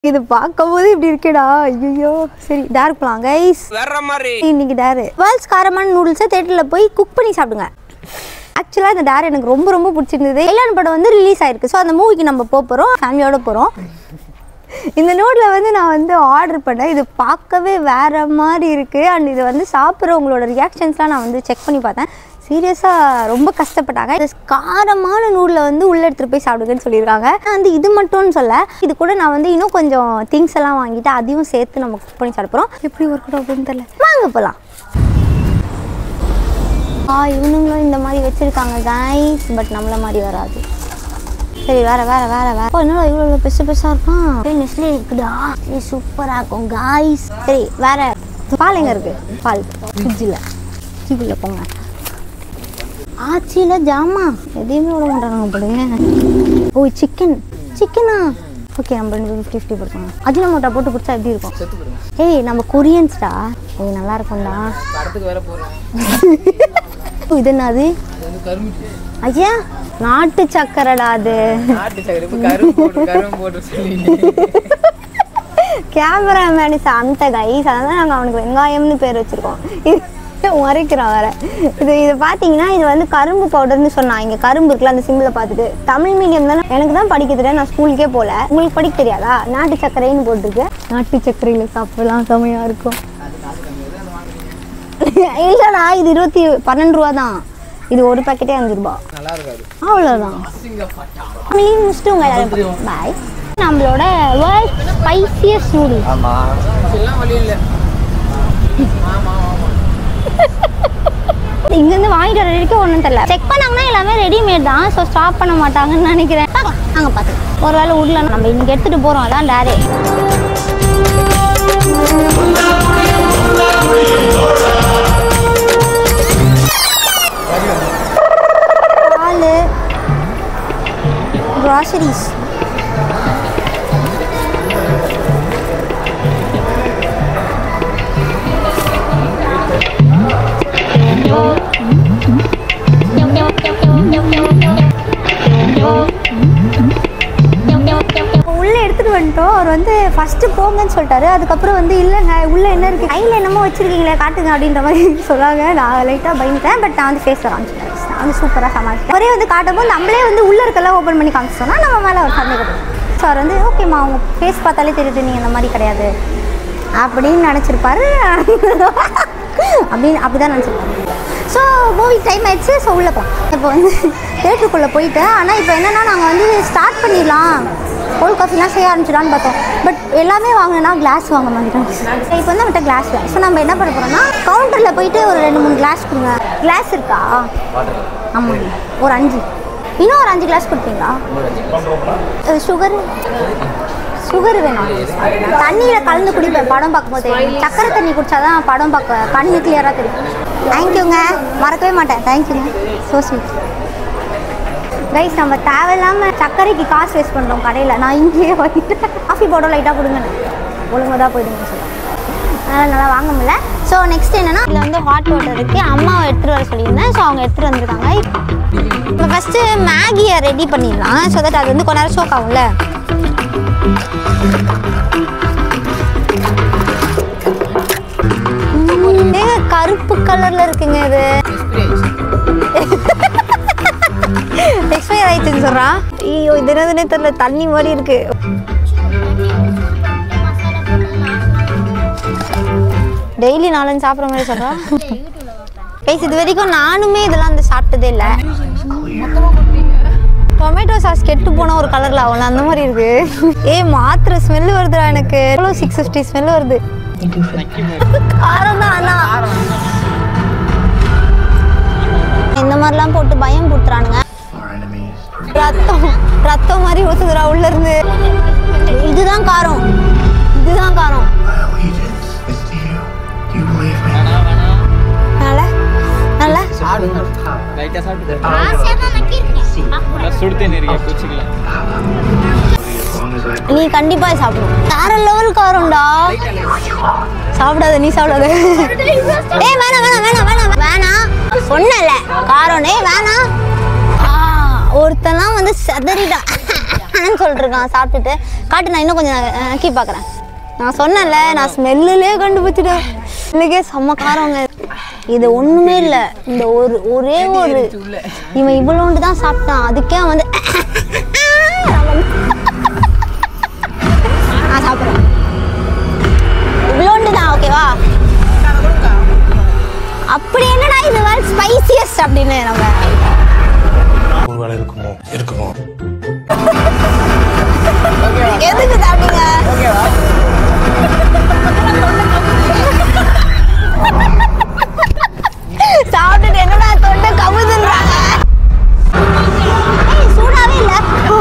இது பார்க்கும்போது இப்படி இருக்கேடா. ஐயோ சரி டேர் போலாம் கைஸ். வேற மாதிரி இன்னைக்கு டேர் வேர்ல்ட்ஸ் காரமான நூடுல்ஸை தேட்டரில் போய் குக் பண்ணி சாப்பிடுங்க. ஆக்சுவலாக இந்த டேர் எனக்கு ரொம்ப ரொம்ப பிடிச்சிருந்தது. எல்லாம் படம் வந்து ரிலீஸ் ஆயிருக்கு. ஸோ அந்த மூவிக்கு நம்ம போகிறோம், ஃபேமிலியோட போகிறோம். இந்த நூடில் வந்து நான் வந்து ஆர்டர் பண்ணேன். இது பார்க்கவே வேறு மாதிரி இருக்குது. அண்ட் இது வந்து சாப்பிட்றவங்களோட ரியாக்ஷன்ஸ்லாம் நான் வந்து செக் பண்ணி பார்த்தேன். சீரியஸாக ரொம்ப கஷ்டப்பட்டாங்க. இது காரமான நூடில் வந்து உள்ளே எடுத்துகிட்டு போய் சாப்பிடுங்கன்னு சொல்லியிருக்காங்க. நான் வந்து இது மட்டும்னு சொல்ல, இது கூட நான் வந்து இன்னும் கொஞ்சம் திங்ஸ் எல்லாம் வாங்கிட்டு அதையும் சேர்த்து நம்ம குக் பண்ணி சாப்பிட்றோம். எப்படி ஒர்க் அவுட் அப்படின்னு தெரியல. வாங்க போகலாம். இவனுங்களும் இந்த மாதிரி வச்சுருக்காங்க கைஸ். பட் நம்மள மாதிரி வராது. சரி வேறு என்னடா இவ்வளோ பெருசாக இருக்கும். நெஸ்லே இருக்குதா, இது சூப்பராக இருக்கும் கைஸ். சரி வேறு பால் எங்கே இருக்குது? பால் ஃப்ரிட்ஜில் போங்க. ஆச்சியில் ஜாமா எதையுமே விட மாட்டாங்க போடுங்க. ஓ சிக்கனா ஓகே. நம்ம 50-50 போடுவாங்க. அஜினமோட்டா போட்டு பிடிச்சா எப்படி இருக்கும்? ஏய் நம்ம கொரியன்ஸ்டா. ஏய் நல்லா இருக்கும்டா. இது என்னது? ஐயா நாட்டு சக்கரைடா. அது கேமராமேனு அந்த கைஸ். அதனால நாங்கள் அவனுக்கு வெங்காயம்னு பேர் வச்சுருக்கோம். மறைக்கிறான் வேற. இது பார்த்தீங்கன்னா இது வந்து கரும்பு பவுடர்னு சொன்னான். இங்கே கரும்பு இருக்குல்ல, அந்த சிம்பிளை பார்த்துட்டு தமிழ் மீடியம் தானே. எனக்கு தான் படிக்க தெரியாது, நான் ஸ்கூலுக்கே போகல. உங்களுக்கு படிக்க தெரியாதா? நாட்டு சர்க்கரைன்னு போட்டிருக்கு. நாட்டு சர்க்கரையில் சாப்பிடலாம், செமையாக இருக்கும். இல்லைண்ணா இது 12 ரூபா தான். இது ஒரு பேக்கெட்டே 5 ரூபா. அவ்வளோதான். முடிச்சுட்டு உங்க எல்லாரும் பாய். நம்மளோட வேர்ல்ட் ஸ்பைசியஸ்ட் நூடுல்ஸ். இங்கேருந்து வாங்கிட்டு வர வரைக்கும் ஒன்றும் தெரியல. செக் பண்ணாங்கன்னா எல்லாமே ரெடிமேட் தான். ஸோ ஸ்டாப் பண்ண மாட்டாங்கன்னு நினைக்கிறேன். நாங்கள் பார்த்துக்கலாம். ஒரு வேளை உள்ள நம்ம இன்னைக்கு எடுத்துகிட்டு போகிறோம். அதான் டேரே. பால், க்ராசரிஸ், உள்ளே எடுத்துகிட்டு வந்துட்டோம். அவர் வந்து ஃபஸ்ட்டு போங்கன்னு சொல்லிட்டாரு. அதுக்கப்புறம் வந்து இல்லைங்க உள்ளே என்ன இருக்குது, கையில் என்னமோ வச்சுருக்கீங்களே காட்டுங்க அப்படின்ற மாதிரி சொல்லாங்க. நான் லைட்டாக பயந்துட்டேன். பட் நான் வந்து ஃபேஸில் காமிச்சிட்டேன். நான் வந்து சூப்பராக சமாளிச்சேன். ஒரே வந்து காட்டும்போது நம்மளே வந்து உள்ளே இருக்கெல்லாம் ஓப்பன் பண்ணி காமிச்சோன்னா நம்ம மேலே ஒரு சந்தேகம். ஸோ அவர் வந்து ஓகேம்மா அவங்க ஃபேஸ் பார்த்தாலே தெரியுது நீங்கள் இந்த மாதிரி கிடையாது அப்படின்னு நினச்சிருப்பாரு. அப்படி தான் நினச்சிருப்பாரு. ஸோ மூவி டைம் ஆயிடுச்சு. ஸோ உள்ளே போகிறோம். இப்போ வந்து தேட்டருக்குள்ளே போயிட்டேன். ஆனால் இப்போ என்னென்னா நாங்கள் வந்து ஸ்டார்ட் பண்ணிடலாம், கோல்ட் காஃபிலாம் செய்ய ஆரம்பிச்சிடலான்னு பார்த்தோம். பட் எல்லாமே வாங்கினா கிளாஸ் வாங்க மாட்டேன். இப்போ வந்து நம்மகிட்ட கிளாஸ் இல்லை. ஸோ நம்ம என்ன பண்ண போகிறோம்னா கவுண்டரில் போயிட்டு ஒரு 2-3 கிளாஸ் கொடுங்க. கிளாஸ் இருக்கா? ஆமாம் ஒரு 5. இன்னும் ஒரு 5 கிளாஸ் கொடுப்பீங்களா? சுகர் வேணும். தண்ணியில் கலந்து குடிப்பேன் படம் பார்க்கும்போது. சக்கரை தண்ணி குடித்தாதான் படம் பார்க்க கண்ணு கிளியராக தெரியும். தேங்க்யூங்க, மறக்கவே மாட்டேன். தேங்க்யூங்க, ஸோ ஸ்வீட் கைஸ். நம்ம தேவையில்லாமல் சர்க்கரைக்கு காசு வேஸ்ட் பண்ணுறோம் கடையில். நான் இங்கேயே வாங்கிட்டேன். காஃபி பவுடர் லைட்டாக கொடுங்க, ஒழுங்காக தான் போயிடுங்க சொல்லுவேன். அதனால் நல்லா வாங்க முடியல. ஸோ நெக்ஸ்ட் என்னென்னா இதில் வந்து ஹாட் வாட்டர் இருக்குது. அம்மாவை எடுத்துகிட்டு வர சொல்லியிருந்தேன். ஸோ அவங்க எடுத்துகிட்டு வந்திருக்காங்க. இப்போ ஃபஸ்ட்டு மேகியை ரெடி பண்ணிடலாம். ஸோ தட் அது வந்து கொஞ்ச நேரம் சோக் ஆகும்ல. கருப்பு கலர்ல இருக்குங்க. இது எக்ஸ்பயர் ஆயிடுச்சுன்னு சொல்றான். ஐயோ இது என்னதுன்னே தெரியல, தண்ணி மாதிரி இருக்கு. டெய்லி 4 சாப்பிட்ற மாதிரி சொல்றான். கைஸ் இது வரைக்கும் நானுமே இதெல்லாம் வந்து சாப்பிட்டதே இல்லை. டொமேட்டோ சாஸ் கெட்டு போன ஒரு கலர்ல ஆகல, அந்த மாதிரி இருக்கு. மாத்திர ஸ்மெல் வருதுடா எனக்கு. 650 ஸ்மெல் வருது. காரம் தான். ஆனால் இந்த மாதிரிலாம் போட்டு பயம் கொடுத்துறானுங்க. ரத்தம் மாதிரி ஊத்துதுடா உள்ள இருந்து. இதுதான் காரம். நீ கண்டிப்பா சாப்பிடணும். வேற லெவல் காரம்டா. சாப்பிடாத, நீ சாப்பிடாத. வேணாம் சொன்னல காரம். வேணாம். ஒருத்தெல்லாம் வந்து செதறிட்டான். சொல்லிட்டு இருக்கான் சாப்பிட்டுட்டு. காட்டு, நான் இன்னும் கொஞ்சம் நக்கி பார்க்குறேன். நான் சொன்னேன்ல, நான் ஸ்மெல்லுலேயே கண்டுபிடிச்சிட்டேன். இல்லைக்கே செம்ம காரங்க. இது ஒன்றுமே இல்லை, இந்த ஒரே ஒரு இவன் இவ்வளோண்டு தான் சாப்பிட்டான். அதுக்கே அவன் வந்து நான் சாப்பிட்றேன் இவ்வளோண்டு தான். ஓகேவா? அப்படி என்னடா இது வேர்ல்ட் ஸ்பைசியஸ்ட் அப்படின்னு நம்ம ஒருவேளை இருக்குமோ எதுக்கு சாப்பிட்டீங்க? சாப்பிட்டுட்டு என்னடா தொண்டை கவுதுன்றாங்க. சூடாவே இல்ல.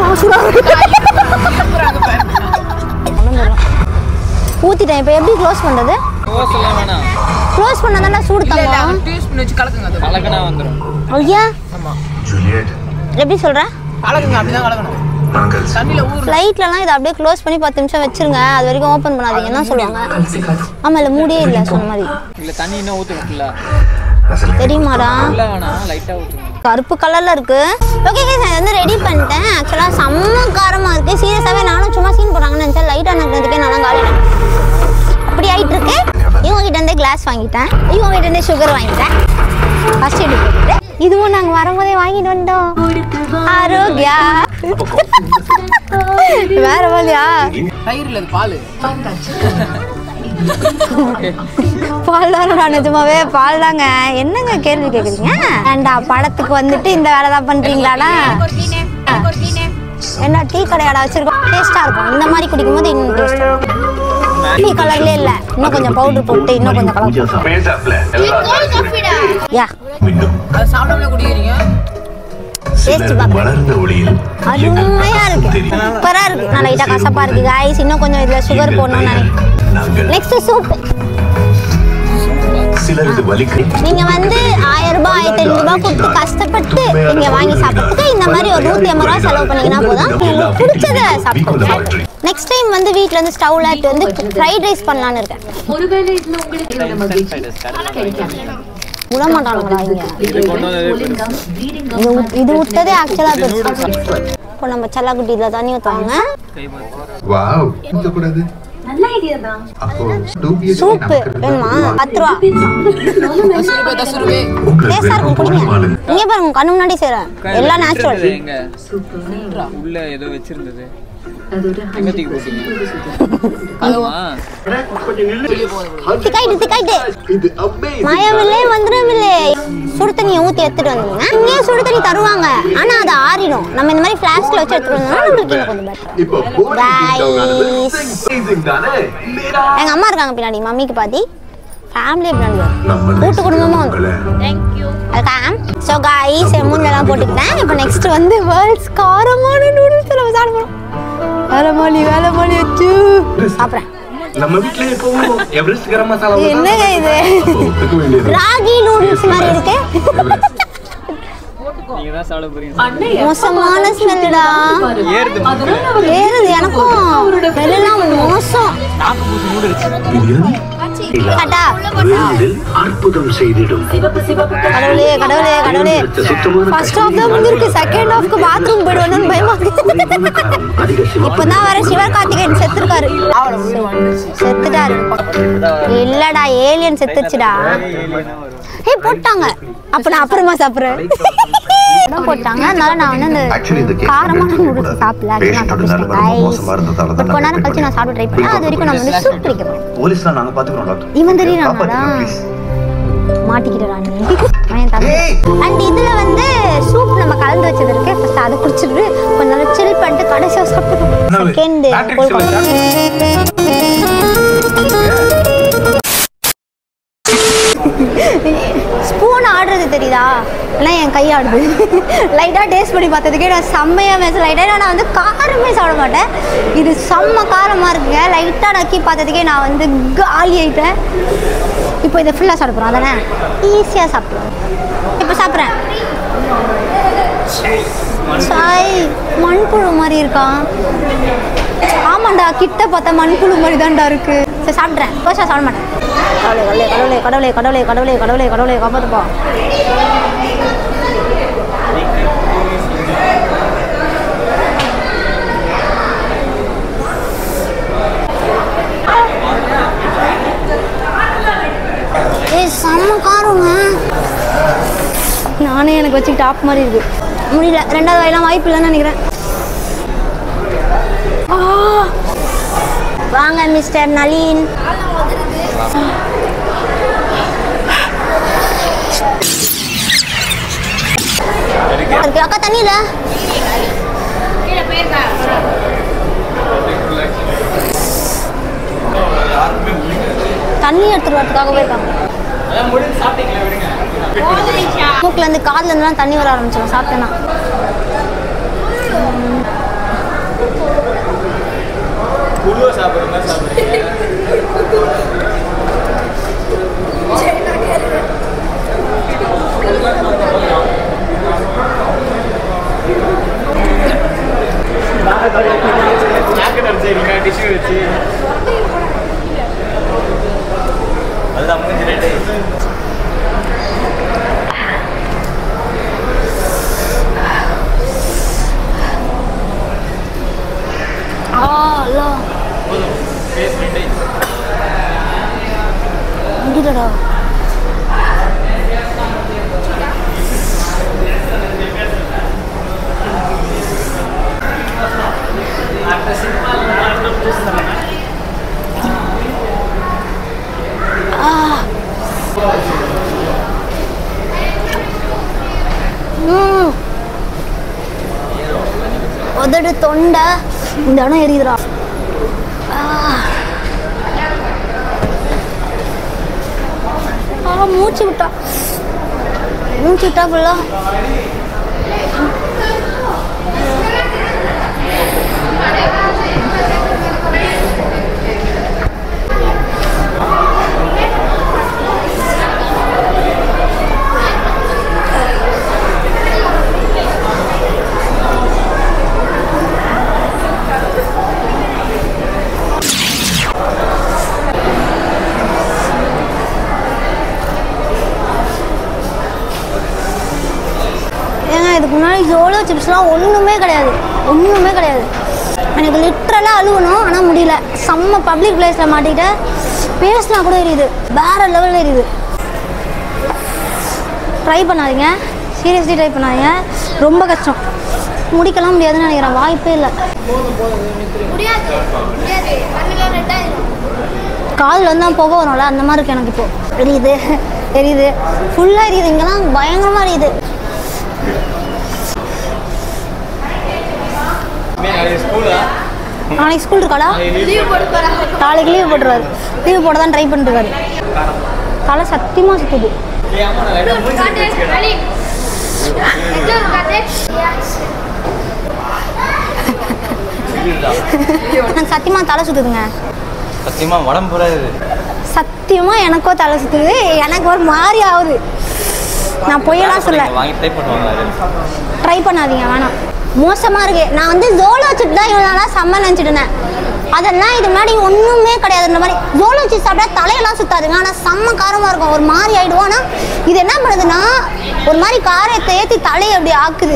ஊத்திட்டேன். இப்போ எப்படி க்ளோஸ் பண்றது? க்ளோஸ் பண்ணாதானே சூடு தம்மா. டீஸ் பண்ணி வச்சு கலக்குங்க. அது கலக்குனா வந்துரும். ஐயா ஆமா ஜூலியட் எப்படி சொல்ற? கலக்குங்க, அப்படிதான் கலக்கணும். தண்ணில ஊறு. ஃளைட்லலாம் இத அப்படியே க்ளோஸ் பண்ணி 10 நிமிஷம் வச்சிருங்க. அது வரைக்கும் ஓபன் பண்ணாதீங்க. என்ன சொல்லுவாங்க? ஆமா, இல்ல மூடியே இல்ல சொன்ன மாதிரி. இல்ல தண்ணி இன்னும் ஊத்துங்க ஃபுல்லா. தெரியுமாடா? ஃபுல்லா வேணா, லைட்டா ஊத்துங்க. கருப்பு கலர்ல இருக்கு. ஓகே गाइस, நான் வந்து ரெடி பண்ணிட்டேன். एक्चुअली செம்ம காரமா இருக்கு. சீரியஸாவே நானும் சும்மா சீன் போறாங்கன்னு நினைச்சேன். லைட்டா நக்கிறதுக்கே நல்லா காலிட்டேன். அப்படி ஆயிட்டு இருக்கு. இவங்க கிட்ட இருந்தே கிளாஸ் வாங்கிட்டேன். இவங்க கிட்ட இருந்தே சுகர் வாங்கிட்டேன். ஃபர்ஸ்ட் எடு போட்டுட்டு இதுவும் நாங்க வரும்போதே வாங்கிட்டு வந்தோம். ஆரோக்கியா வேற வழியா? தயிர் இல்ல, பால். பால் தானடா, நிஜமாவே பால் தாங்க. என்னங்க கேள்வி கேக்குறீங்க? ஏண்டா படத்துக்கு வந்துட்டு இந்த வேலை தான் பண்றீங்களாடா? என்ன டீ கடையாடா வச்சிருக்கோம். டேஸ்டா இருக்கும். இந்த மாதிரி குடிக்கும் போது இன்னும் டேஸ்டா இருக்கும். டீ கலர்ல இல்ல, இன்னும் கொஞ்சம் பவுடர் போட்டு இன்னும் கொஞ்சம் கலர் யா அது சாப்பிடாமலே குடிக்கிறீங்க. டேஸ்ட் பாருங்க. அருமையா இருக்கு. சூப்பரா இருக்கு. நான் லைட்டா கசப்பா இருக்கு गाइस. இன்னும் கொஞ்சம் இதுல சுகர் போடணும்னு நினைக்கிறேன். Next soup. நீங்க வந்து 1000 ரூபாய் 1500 ரூபாய் கொடுத்து கஷ்டப்பட்டு நீங்க வாங்கி சாப்பிட்டு இந்த மாதிரி ஒரு 150 ரூபாய் செலவு பண்ணீங்கன்னா போதும், உங்களுக்கு பிடிச்சத சாப்பிடுங்க. நெக்ஸ்ட் டைம் வந்து வீட்ல இருந்து ஸ்டவ்ல வந்து ஃப்ரைட் ரைஸ் பண்ணலாம்னு இருக்கேன். ஒருவேளை இதுல உங்களுக்கு மகிழ்ச்சி கிடைக்காது. விட மாட்டாங்களா இங்க? இது விட்டதே ஆக்சுவலா பெருசு. இப்போ நம்ம செல்லக்குட்டி இதில் தண்ணி ஊற்றுவாங்க. வாவ், ஊற்றக்கூடாது. நல்ல ஐடியா தான். அப்போ சூப்பு வேணுமா? 10 ரூபா. டேஸ்டா இருக்கும், குடிங்க. இங்கே பாருங்க, கண்ணு முன்னாடி செய்றேன். எல்லாம் நேச்சுரல். உள்ள ஏதோ வச்சிருந்தது. மயவில்லை வந்துடவில்லை. சுடு தண்ணியை ஊற்றி எடுத்துட்டு வந்தீங்கன்னா இங்கே சுடு தண்ணி தருவாங்க. ஆனா அது ஆறிடும். நம்ம இந்த மாதிரி ஃபிளாஸ்க்ல வச்சு எடுத்துட்டு வந்தோம்னா நம்மளுக்கு கொஞ்சம் பெட்டர். எங்க அம்மா இருக்காங்க பின்னாடி, மம்மிக்கு பாத்தி, ஃபேமிலி பின்னாடி கூட்டு குடும்பமா வந்து. வெல்கம். ஸோ गाइस, மூஞ்செல்லாம் போட்டுக்கிட்டேன். இப்போ நெக்ஸ்ட் வந்து வேர்ல்ட்ஸ் காரமான நூடுல்ஸ் நம்ம சாப்பிடுறோம். வேலமாலி வச்சு சாப்பிட்றேன். நம்ம வீட்ல எப்பவும் எவரெஸ்ட் கரம் மசாலா. என்னங்க இது? ராகி நூடுல்ஸ் மாதிரி இருக்கு. நீங்க தான் சாப்பிட போறீங்க. மோசமான ஸ்மெல்லுடா. ஏறுது எனக்கும். ஸ்மெல்லாம் மோசம். கட்டா அற்புதம் செய்திடும். கடவுளே கடவுளே கடவுளே. ஃபர்ஸ்ட் ஹாஃப் தான் முடிஞ்சிருக்கு. செகண்ட் ஹாஃப்க்கு பாத்ரூம் போய்டுவேன்னு பயமா இருக்கு. இப்பதான் வர சிவகார்த்திகேயன் செத்துருக்காரு. செத்துட்டாரு. இல்லடா, ஏலியன் செத்துச்சுடா. ஏய் போட்டாங்க. அப்ப நான் அப்புறமா சாப்பிடுறேன். போட்டாங்க. அதனால நான் வந்து அந்த காரமான நூடுல்ஸ் சாப்பிடல. கொஞ்ச நேரம் கழிச்சு நான் சாப்பிட்டு ட்ரை பண்ணேன். அது வரைக்கும் நான் வந்து சூப் குடிக்கிறேன். போலீஸ்லாம் நாங்க பாத்துக்கிறோம் டாக்டர். இவன் தெரியுறாங்கடா. மாட்டிக்கிட்டடா நீ. அண்ட் இதுல வந்து சூப் நம்ம கலந்து வச்சது இருக்கு. ஃபர்ஸ்ட் அது குடிச்சிட்டு கொஞ்ச நேரம் சில் பண்ணிட்டு கடைசியா சாப்பிடுவோம். செகண்ட் ஸ்பூன் ஆடுறது தெரியுதா? எல்லாம் என் கை ஆடுது. லைட்டாக டேஸ்ட் பண்ணி பார்த்ததுக்கே நான் செம்மையாக மேச லைட்டாக நான் வந்து காரமே சாப்பிட மாட்டேன். இது செம்ம காரமாக இருக்குங்க. லைட்டாக நக்கி பார்த்ததுக்கே நான் வந்து காலி ஆகிட்டேன். இப்போ இதை ஃபுல்லாக சாப்பிட்றோம். அதானே ஈஸியாக சாப்பிடுவோம். இப்போ சாப்பிட்றேன். சாய், மண்புழு மாதிரி இருக்கான். ஆமாண்டா, கிட்ட பார்த்தா மண்புழு மாதிரி தான்டா இருக்கு. சரி சாப்பிட்றேன். கோஷா சாப்பிட மாட்டேன். கடவுளே கடவுளே கடவுளே கடவுளே கடவுளே கடவுளே கடவுளே காப்பாத்துப்பா. எனக்கு வச்சு டாப் மாதிரி இருக்கு. முடியல, ரெண்டாவது வாயெல்லாம் வாய்ப்பு இல்லைன்னு நினைக்கிறேன். வாங்க மிஸ்டர் நளின். அக்கா தண்ணியில தண்ணி எடுத்துட்டு வரதுக்காக போயிருக்காங்க. மூக்குல இருந்து காதுல இருந்துலாம் தண்ணி வர ஆரம்பிச்சிடும் சாப்பிட்டேன்னா. முடியலடா. உதடு தொண்டை இந்த இடம் எரியுதுடா. மூச்சு விட்டா ஃபுல்லா இதுக்கு முன்னாடி ஜோலோ சிப்ஸ்லாம் ஒன்றுமே கிடையாது. எனக்கு லிட்ரலாக அழுகணும், ஆனால் முடியல. செம்ம பப்ளிக் பிளேஸில் மாட்டிக்கிட்டு பேசினா கூட எரியுது, வேறு லெவலில் எரியுது. ட்ரை பண்ணாதீங்க, சீரியஸ்லி ட்ரை பண்ணாதீங்க, ரொம்ப கஷ்டம். முடிக்கலாம் முடியாதுன்னு நினைக்கிறேன், வாய்ப்பே இல்லை. காதில் வந்து தான் புகை வரும்ல, அந்த மாதிரி இருக்கு எனக்கு. இப்போது எரியுது ஃபுல்லாக எரியுது, இங்கெல்லாம் பயங்கரமாக எரியுது. நாளைக்கு ஸ்கூல் இருக்காடா? நாளைக்கு லீவ் போட்டுருவாரு. லீவ் போட தான் ட்ரை பண்ணிருக்காரு. தலை சத்தியமாக சுற்றுது. எனக்கு சத்தியமாக தலை சுற்றுதுங்க. சத்தியமாக எனக்கோ தலை சுற்றுது, எனக்கு ஒரு மாதிரி ஆகுது. நான் பொய்யெல்லாம் சொல்ல. ட்ரை பண்ணாதீங்க, வேணாம், மோசமாக இருக்கு. நான் வந்து ஜோலோ சிப் தான் இவ்வளோ நாளாக செம்ம நினச்சிட்டு இருந்தேன். அதெல்லாம் இது முன்னாடி ஒன்றுமே கிடையாதுன்ற மாதிரி. ஜோலோ சிப்ஸ் சாப்பிட்டா தலையெல்லாம் சுத்தாதுங்க, ஆனால் செம்ம காரமாக இருக்கும், ஒரு மாதிரி ஆகிடுவோம். ஆனால் இது என்ன பண்ணுதுன்னா ஒரு மாதிரி காரத்தை ஏற்றி தலையை அப்படி ஆக்குது.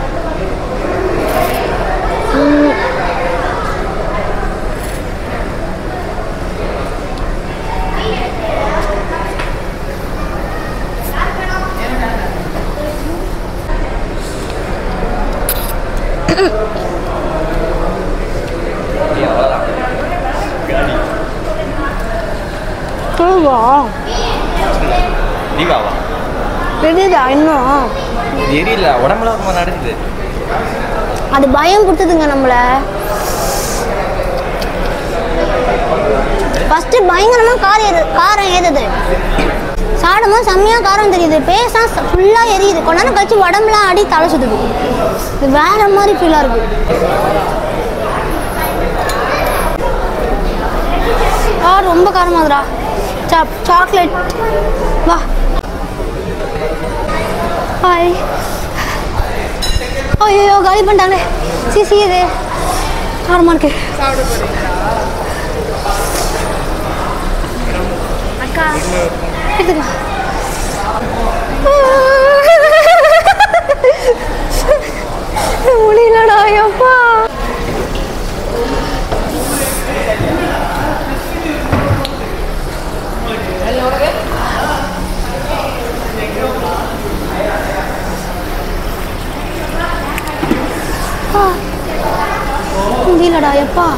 அது பயம் கொடுத்ததுங்க நம்மள. ஃபர்ஸ்ட் பயங்கரமா காரம் ஏறுது, சாப்பிடும்போது செம்மையா காரம் தெரியுது, பேசா ஃபுல்லா எரியுது, கொஞ்ச நேரம் கழிச்சு உடம்புலாம் அடி தலை சுத்துது. இது வேற மாதிரி ஃபீலா இருக்கு. ரொம்ப காரமாதுடா. சாக்லேட் வா. ஹாய். ஐயோ காலி பண்ணிட்டாங்களே. சிசி இது காரமா இருக்கு. அக்கா எடுத்துக்கலாம். முடியலடா எப்பா. சாப்பிடுறீங்களா எப்பா?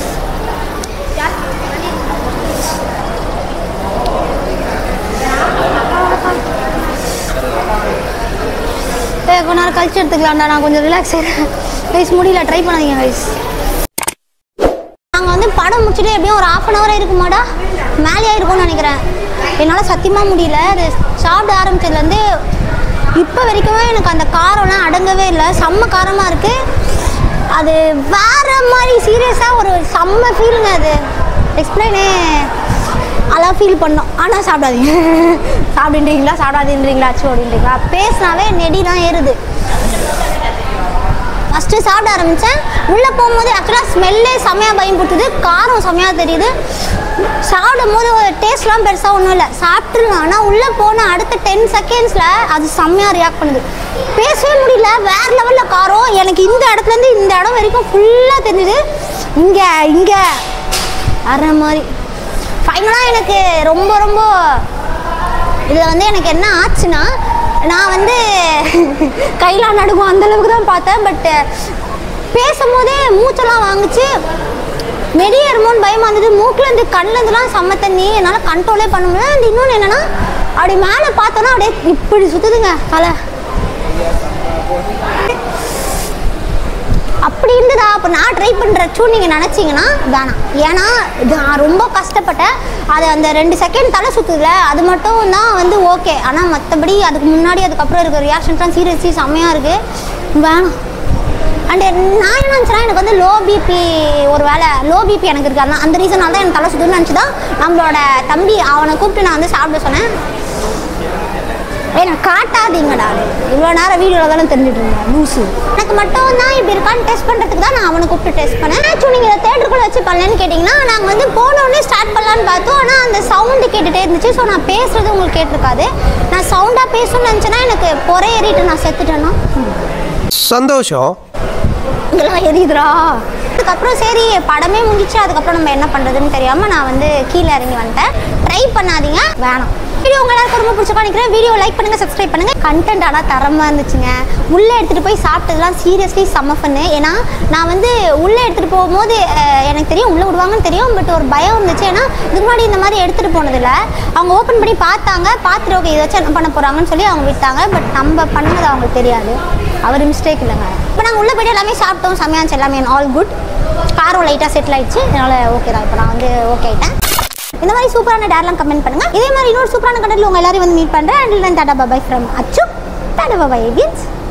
கொஞ்ச நேரம் கழிச்சு எடுத்துக்கலாம்டா, நான் கொஞ்சம் ரிலாக்ஸ் ஆகிறேன் கைஸ். முடியல, ட்ரை பண்ணாதீங்க கைஸ். நாங்கள் வந்து படம் முடிச்சுட்டு எப்படியும் ஒரு 1/2 hour இருக்குமாடா, மேலேயே இருக்கும்னு நினைக்கிறேன். என்னால் சத்தியமாக முடியல. அது சாப்பிட ஆரம்பிச்சதுலேருந்து இப்போ வரைக்குமே எனக்கு அந்த காரம்லாம் அடங்கவே இல்லை. செம்ம காரமாக இருக்குது. அது வேறு மாதிரி சீரியஸாக ஒரு செம்ம ஃபீலுங்க. அது எக்ஸ்பிளைனே அதெல்லாம் ஃபீல் பண்ணோம். ஆனால் சாப்பிடாதீங்க. சாப்பிடுன்றீங்களா சாப்பிடாதுன்றீங்களா ஆச்சு அப்படின்றீங்களா? பேசினாவே நெடிலாம் ஏறுது. ஃபஸ்ட்டு சாப்பிட ஆரம்பித்தேன். உள்ளே போகும்போது ஆக்சுவலாக ஸ்மெல்லே செம்மையாக பயம் கொடுத்துது, காரம் செம்மையாக தெரியுது. சாப்பிடும் போது டேஸ்ட்லாம் பெருசாக ஒன்றும் இல்லை, சாப்பிட்ருங்க. ஆனால் உள்ளே போன அடுத்த 10 secondsல அது செம்மையாக ரியாக்ட் பண்ணுது. பேசவே முடியல, வேறு லெவலில் காரம். எனக்கு இந்த இடத்துலேருந்து இந்த இடம் வரைக்கும் ஃபுல்லாக தெரிஞ்சுது. இங்கே அற மாதிரி ஃபைனலாக எனக்கு ரொம்ப ரொம்ப இதில் வந்து எனக்கு என்ன ஆச்சுன்னா, நான் வந்து கையில் நடுக்கும் அந்தளவுக்கு தான் பார்த்தேன். பட்டு பேசும்போதே மூச்செல்லாம் வாங்குச்சு, மெடியேறுமோன்னு பயமாக இருந்தது. மூக்கிலேருந்து கண்ணிலேருந்துலாம் செம்ம தண்ணி, என்னால் கண்ட்ரோலே பண்ண முடியல. அண்ட் இன்னொன்று என்னென்னா, அப்படி மேலே பார்த்தோன்னா அப்படியே இப்படி சுற்றுதுங்க தலை. அப்படி இருந்ததா அப்போ நான் ட்ரை பண்ணுறச்சும் நீங்கள் நினச்சிங்கன்னா வேணாம். ஏன்னா நான் ரொம்ப கஷ்டப்பட்டேன். அது அந்த 2 செகண்ட் தலை சுற்றுல அது மட்டும் தான் வந்து ஓகே. ஆனால் மற்றபடி அதுக்கு முன்னாடி அதுக்கப்புறம் இருக்கிற ரியாக்ஷன்ஸ்லாம் சீரியஸ்லி செம்மையாக இருக்குது, வேணாம். அண்டு நான் என்ன நினச்சேன்னா, எனக்கு வந்து லோ பிபி, ஒரு வேளை லோ பிபி எனக்கு இருக்காருன்னா அந்த ரீசனால் தான் எனக்கு தலை சுற்றுன்னு நினச்சி தான் நம்மளோட தம்பி அவனை கூப்பிட்டு நான் வந்து சாப்பிட சொன்னேன். எனக்கு காட்டாதீங்கடா, இவ்வளோ நேரம் வீடியோவில் தானே தெரிஞ்சுட்டு இருந்தேன் லூஸு. எனக்கு மட்டும் தான் இப்படி இருக்கான்னு டெஸ்ட் பண்ணுறதுக்கு தான் நான் அவனை கூப்பிட்டு டெஸ்ட் பண்ணேன். ஆக்சுவலி நீங்கள் இதை தேட்டருக்குள்ளே வச்சு பண்ணலன்னு கேட்டிங்கன்னா, நாங்கள் வந்து போனோடனே ஸ்டார்ட் பண்ணலான்னு பார்த்தோம். ஆனால் அந்த சவுண்டு கேட்டுகிட்டே இருந்துச்சு. ஸோ நான் பேசுகிறது உங்களுக்கு கேட்டிருக்காது. நான் சவுண்டாக பேசணும்னு நினச்சேன்னா எனக்கு பொறை ஏறிட்டு நான் செத்துட்டேன்னா சந்தோஷம் இங்கெல்லாம் எரியுதுரா. அதுக்கப்புறம் சரி படமே முடிச்சு அதுக்கப்புறம் நம்ம என்ன பண்ணுறதுன்னு தெரியாமல் நான் வந்து கீழே இறங்கி வந்துட்டேன். ட்ரை பண்ணாதீங்க, வேணாம். வீடியோ உங்கள் எல்லாருக்கும் ரொம்ப பிடிச்ச நினைக்கிறேன். வீடியோ லைக் பண்ணுங்கள், சப்ஸ்கிரைப் பண்ணுங்கள். கண்டென்ட் ஆனால் தரமாக இருந்துச்சுங்க. உள்ளே எடுத்துகிட்டு போய் சாப்பிட்டதுலாம் சீரியஸ்லி செம்ம ஃபன்னு. ஏன்னா நான் வந்து உள்ளே எடுத்துகிட்டு போகும்போது எனக்கு தெரியும் உள்ளே விடுவாங்கன்னு தெரியும், பட் ஒரு பயம் இருந்துச்சு. ஏன்னா இதுக்கு முன்னாடி இந்த மாதிரி எடுத்துகிட்டு போனதில்லை. அவங்க ஓப்பன் பண்ணி பார்த்தாங்க, பார்த்துட்டு ஓகே இதை வச்சு என்ன பண்ண போகிறாங்கன்னு சொல்லி அவங்க விட்டாங்க. பட் நம்ம பண்ணது அவங்களுக்கு தெரியாது, அவர் மிஸ்டேக் இல்லைங்க. இப்போ நாங்கள் உள்ளே போய்ட்டு எல்லாமே சாப்பிட்டோம், செம்மையாச்சு, எல்லாமே ஆல் குட். காரம் லைட்டாக செட்டில் ஆகிடுச்சு, அதனால் ஓகே தான். இப்போ நான் வந்து ஓகே ஆகிட்டேன். இந்த மாதிரி சூப்பரான டேர்லாம் கமெண்ட் பண்ணுங்கள். இதே மாதிரி இன்னொரு சூப்பரான கண்டென்ட்ல உங்கள் எல்லாரையும் வந்து மீட் பண்ணுறேன். And then tata bye from Achu. Tata bye again.